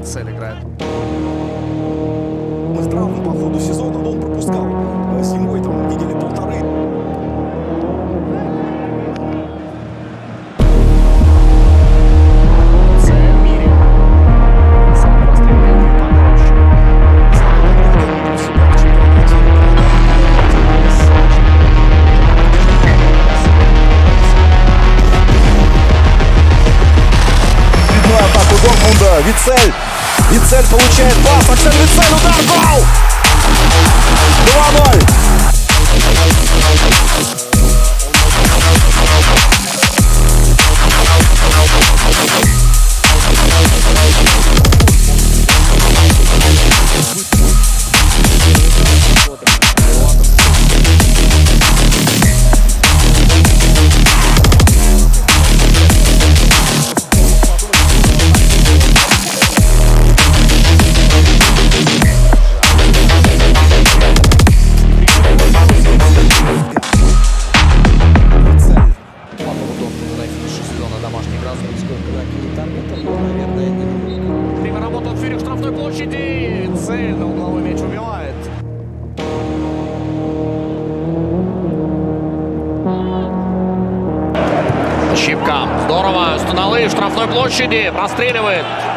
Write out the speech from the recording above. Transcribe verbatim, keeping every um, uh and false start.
Вицель играет. С травм по ходу сезона, но он пропускал зимой там недели полторы. Атаку Дортмунда. Вицель. Вицель получает пас. Аксель Вицель. Удар. Гол! два ноль. Работает Фюрик в штрафной площади. Цель на угловой мяч убивает. Щипка. Здорово. Станалы в штрафной площади. Простреливает.